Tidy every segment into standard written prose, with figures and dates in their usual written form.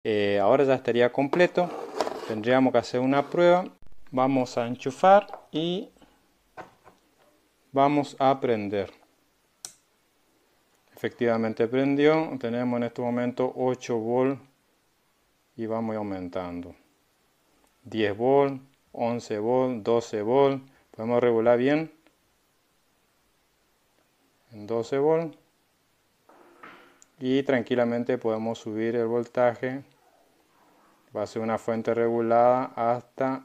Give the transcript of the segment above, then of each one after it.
Ahora ya estaría completo. Tendríamos que hacer una prueba. Vamos a enchufar y vamos a prender. Efectivamente prendió. Tenemos en este momento 8 volts y vamos aumentando. 10 volts, 11 volts, 12 volts. Podemos regular bien en 12 volts y tranquilamente podemos subir el voltaje. Va a ser una fuente regulada hasta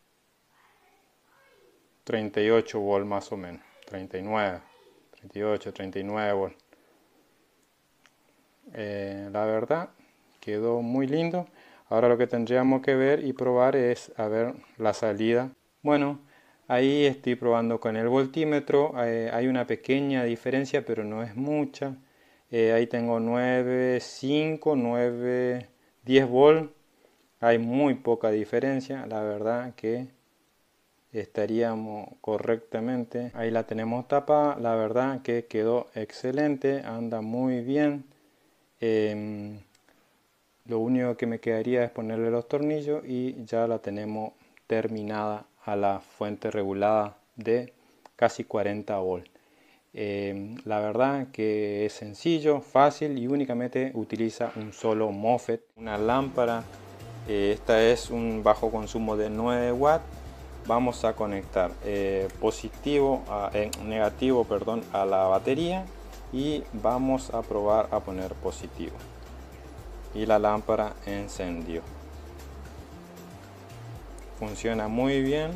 38 volts más o menos, 39, 38, 39 volts. La verdad quedó muy lindo. Ahora lo que tendríamos que ver y probar es a ver la salida. Bueno, ahí estoy probando con el voltímetro. Hay una pequeña diferencia, pero no es mucha. Ahí tengo 9,5, 9, 10 volts. Hay muy poca diferencia, la verdad que estaríamos correctamente. Ahí la tenemos tapada, la verdad que quedó excelente, anda muy bien. Lo único que me quedaría es ponerle los tornillos y ya la tenemos terminada a la fuente regulada de casi 40 volts. La verdad que es sencillo, fácil y únicamente utiliza un solo MOSFET. Una lámpara, esta es un bajo consumo de 9 watts. Vamos a conectar negativo a la batería y vamos a probar a poner positivo. Y la lámpara encendió. Funciona muy bien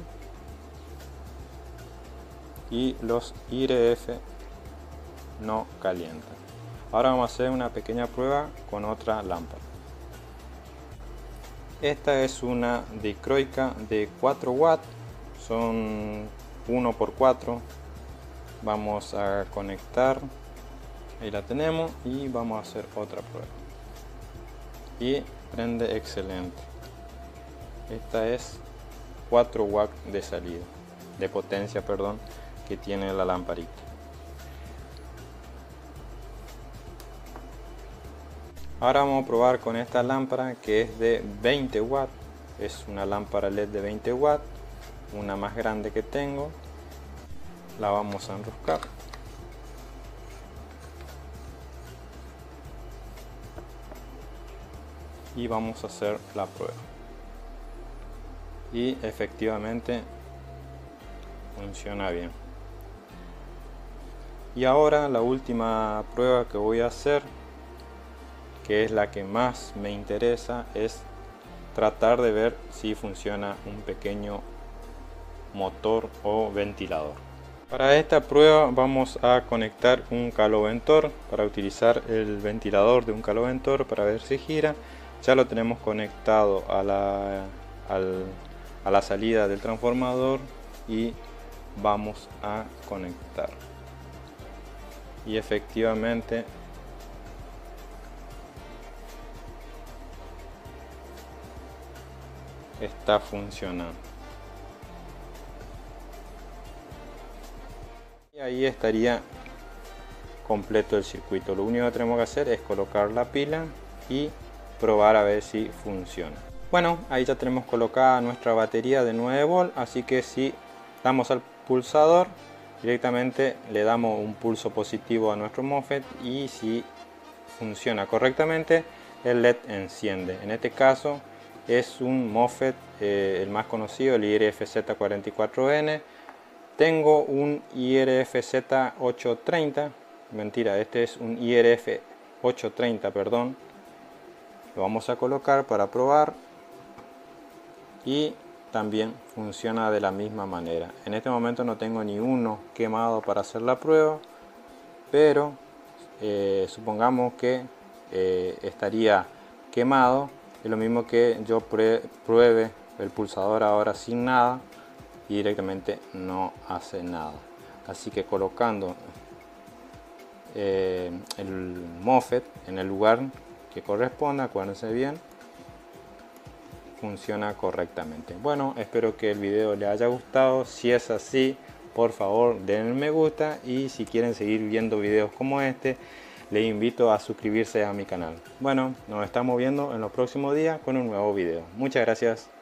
y los IRF no calientan. Ahora vamos a hacer una pequeña prueba con otra lámpara. Esta es una dicroica de 4 watts, son 1 por 4. Vamos a conectar, ahí la tenemos y vamos a hacer otra prueba. Y prende excelente. Esta es 4 watts de salida, de potencia, perdón, que tiene la lamparita. Ahora vamos a probar con esta lámpara que es de 20 watts. Es una lámpara LED de 20 watts, una más grande que tengo. La vamos a enroscar. Y vamos a hacer la prueba. Y efectivamente funciona bien. Y ahora la última prueba que voy a hacer, que es la que más me interesa, es tratar de ver si funciona un pequeño motor o ventilador. Para esta prueba vamos a conectar un caloventor para utilizar el ventilador de un caloventor para ver si gira. Ya lo tenemos conectado a la salida del transformador y vamos a conectar. Y efectivamente está funcionando. Y ahí estaría completo el circuito. Lo único que tenemos que hacer es colocar la pila y probar a ver si funciona. Bueno, ahí ya tenemos colocada nuestra batería de 9 volts, así que si damos al pulsador, directamente le damos un pulso positivo a nuestro MOSFET y si funciona correctamente, el LED enciende. En este caso es un MOSFET, el más conocido, el IRFZ44N. Tengo un IRFZ830, mentira, este es un IRF830, perdón. Lo vamos a colocar para probar y también funciona de la misma manera. En este momento no tengo ni uno quemado para hacer la prueba, pero supongamos que estaría quemado. Es lo mismo que yo pruebe el pulsador ahora sin nada y directamente no hace nada. Así que colocando el MOSFET en el lugar que corresponda, acuérdense bien, funciona correctamente. Bueno, espero que el video les haya gustado. Si es así, por favor denle me gusta, y si quieren seguir viendo videos como este, le invito a suscribirse a mi canal. Bueno, nos estamos viendo en los próximos días con un nuevo video. Muchas gracias.